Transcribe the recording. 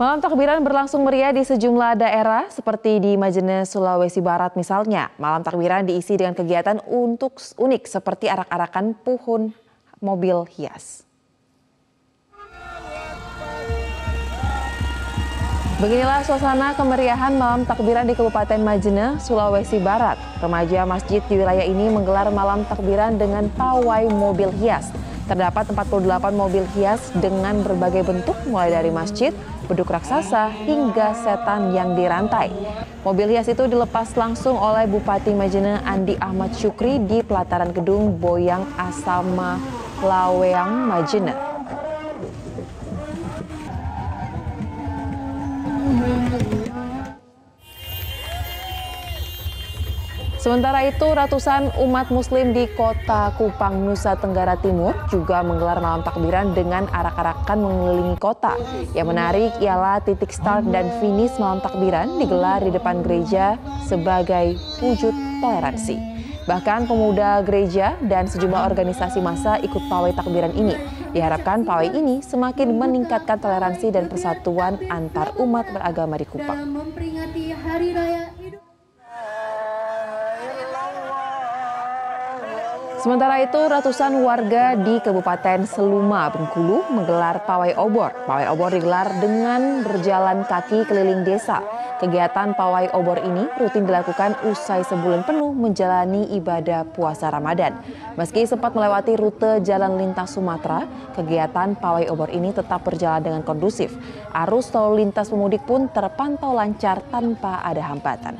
Malam takbiran berlangsung meriah di sejumlah daerah seperti di Majene, Sulawesi Barat misalnya. Malam takbiran diisi dengan kegiatan unik seperti arak-arakan pohon mobil hias. Beginilah suasana kemeriahan malam takbiran di Kabupaten Majene, Sulawesi Barat. Remaja masjid di wilayah ini menggelar malam takbiran dengan pawai mobil hias. Terdapat 48 mobil hias dengan berbagai bentuk mulai dari masjid, beduk raksasa, hingga setan yang dirantai. Mobil hias itu dilepas langsung oleh Bupati Majene Andi Ahmad Syukri di pelataran gedung Boyang Asama Laweang Majene. Sementara itu, ratusan umat muslim di kota Kupang, Nusa Tenggara Timur juga menggelar malam takbiran dengan arak-arakan mengelilingi kota. Yang menarik ialah titik start dan finish malam takbiran digelar di depan gereja sebagai wujud toleransi. Bahkan pemuda gereja dan sejumlah organisasi massa ikut pawai takbiran ini. Diharapkan pawai ini semakin meningkatkan toleransi dan persatuan antar umat beragama di Kupang. Sementara itu, ratusan warga di Kabupaten Seluma, Bengkulu menggelar pawai obor. Pawai obor digelar dengan berjalan kaki keliling desa. Kegiatan pawai obor ini rutin dilakukan usai sebulan penuh menjalani ibadah puasa Ramadan. Meski sempat melewati rute jalan lintas Sumatera, kegiatan pawai obor ini tetap berjalan dengan kondusif. Arus lalu lintas pemudik pun terpantau lancar tanpa ada hambatan.